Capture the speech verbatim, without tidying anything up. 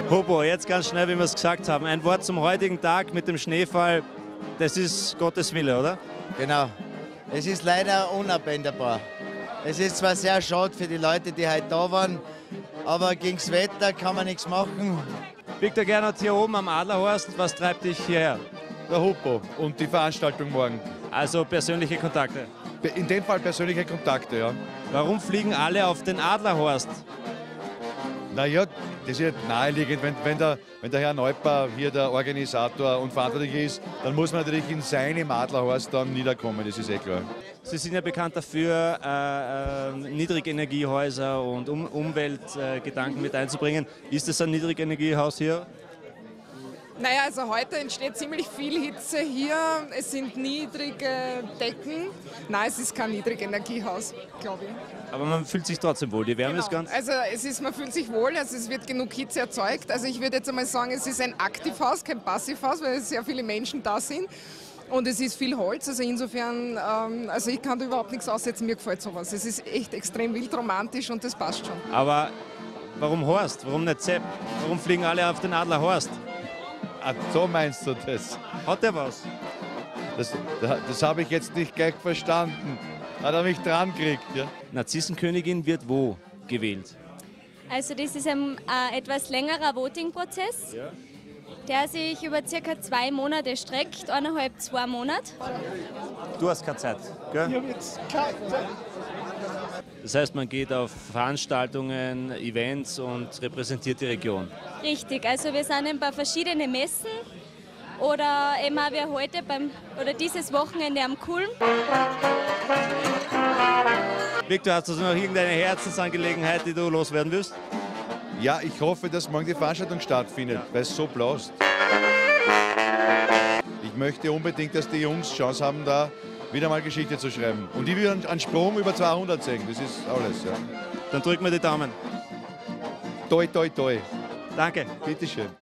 Hupo, jetzt ganz schnell, wie wir es gesagt haben. Ein Wort zum heutigen Tag mit dem Schneefall. Das ist Gottes Wille, oder? Genau. Es ist leider unabänderbar. Es ist zwar sehr schade für die Leute, die heute da waren, aber gegen das Wetter kann man nichts machen. Viktor Gernot hier oben am Adlerhorst, was treibt dich hierher? Der Hupo und die Veranstaltung morgen. Also persönliche Kontakte. In dem Fall persönliche Kontakte, ja. Warum fliegen alle auf den Adlerhorst? Naja, das ist ja naheliegend. Wenn, wenn, der, wenn der Herr Neuper hier der Organisator und verantwortlich ist, dann muss man natürlich in seinem Adlerhorst dann niederkommen, das ist eh klar. Sie sind ja bekannt dafür, äh, äh, Niedrigenergiehäuser und um Umweltgedanken äh, mit einzubringen. Ist das ein Niedrigenergiehaus hier? Naja, also heute entsteht ziemlich viel Hitze hier. Es sind niedrige Decken. Nein, es ist kein Niedrigenergiehaus, glaube ich. Aber man fühlt sich trotzdem wohl, die Wärme Genau. ist ganz... Also es ist, man fühlt sich wohl, also es wird genug Hitze erzeugt. Also ich würde jetzt einmal sagen, es ist ein Aktivhaus, kein Passivhaus, weil sehr viele Menschen da sind. Und es ist viel Holz, also insofern, ähm, also ich kann da überhaupt nichts aussetzen, mir gefällt sowas. Es ist echt extrem wildromantisch und das passt schon. Aber warum Horst? Warum nicht Sepp? Warum fliegen alle auf den Adlerhorst? Ah, so meinst du das? Hat der was? Das, das habe ich jetzt nicht gleich verstanden. Hat er mich dran gekriegt, ja? Narzissenkönigin wird wo gewählt? Also das ist ein äh, etwas längerer Voting-Prozess, Ja. der sich über circa zwei Monate streckt, eineinhalb, zwei Monate. Du hast keine Zeit, gell? Ich habe jetzt keine Zeit. Das heißt, man geht auf Veranstaltungen, Events und repräsentiert die Region. Richtig, also wir sind ein paar verschiedene Messen oder eben auch wir heute beim, oder dieses Wochenende am Kulm. Viktor, hast du noch irgendeine Herzensangelegenheit, die du loswerden willst? Ja, ich hoffe, dass morgen die Veranstaltung stattfindet, weil es so blaust. Ich möchte unbedingt, dass die Jungs Chance haben, da wieder mal Geschichte zu schreiben. Und ich will einen Sprung über zweihundert sehen, das ist alles. Ja. Dann drücken wir die Daumen. Toi, toi, toi. Danke. Bitteschön.